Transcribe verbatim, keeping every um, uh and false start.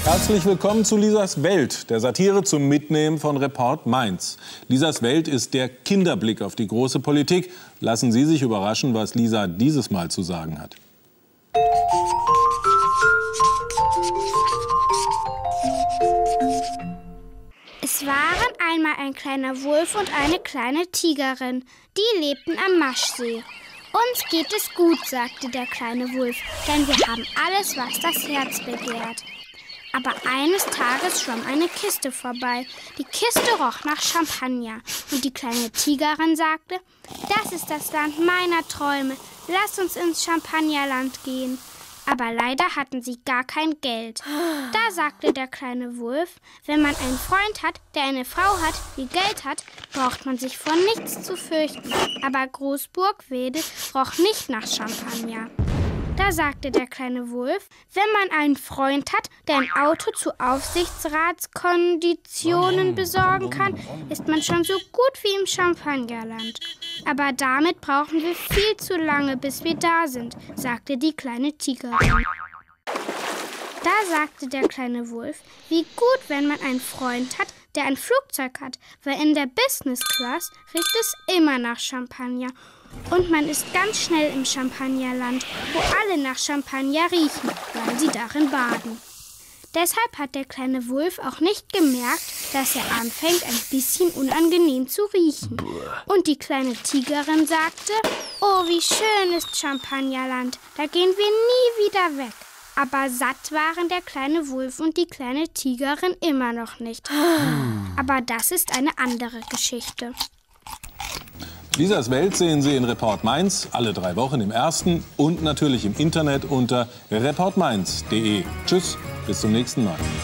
Herzlich willkommen zu Lisas Welt, der Satire zum Mitnehmen von Report Mainz. Lisas Welt ist der Kinderblick auf die große Politik. Lassen Sie sich überraschen, was Lisa dieses Mal zu sagen hat. Es waren einmal ein kleiner Wolf und eine kleine Tigerin. Die lebten am Maschsee. Uns geht es gut, sagte der kleine Wolf, denn wir haben alles, was das Herz begehrt. Aber eines Tages schwamm eine Kiste vorbei. Die Kiste roch nach Champagner. Und die kleine Tigerin sagte, das ist das Land meiner Träume. Lass uns ins Champagnerland gehen. Aber leider hatten sie gar kein Geld. Da sagte der kleine Wolf, wenn man einen Freund hat, der eine Frau hat, die Geld hat, braucht man sich vor nichts zu fürchten. Aber Großburgwedel roch nicht nach Champagner. Da sagte der kleine Wolf, wenn man einen Freund hat, der ein Auto zu Aufsichtsratskonditionen besorgen kann, ist man schon so gut wie im Champagnerland. Aber damit brauchen wir viel zu lange, bis wir da sind, sagte die kleine Tigerin. Da sagte der kleine Wolf, wie gut, wenn man einen Freund hat, der ein Flugzeug hat, weil in der Business Class riecht es immer nach Champagner. Und man ist ganz schnell im Champagnerland, wo alle nach Champagner riechen, weil sie darin baden. Deshalb hat der kleine Wolf auch nicht gemerkt, dass er anfängt, ein bisschen unangenehm zu riechen. Und die kleine Tigerin sagte, oh, wie schön ist Champagnerland, da gehen wir nie wieder weg. Aber satt waren der kleine Wolf und die kleine Tigerin immer noch nicht. Aber das ist eine andere Geschichte. Lisas Welt sehen Sie in Report Mainz alle drei Wochen im ersten und natürlich im Internet unter report mainz punkt de. Tschüss, bis zum nächsten Mal.